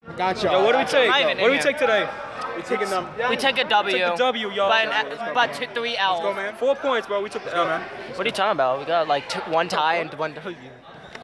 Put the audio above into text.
Gotcha. Yo, what do we take? Not even What do we in take today? We taking them. We take a W. Took the W, y'all. But 3 L's. Let's go, man. 4 points, bro. We took the Let's go, man. What are you talking about? We got like 1 tie and 1 W.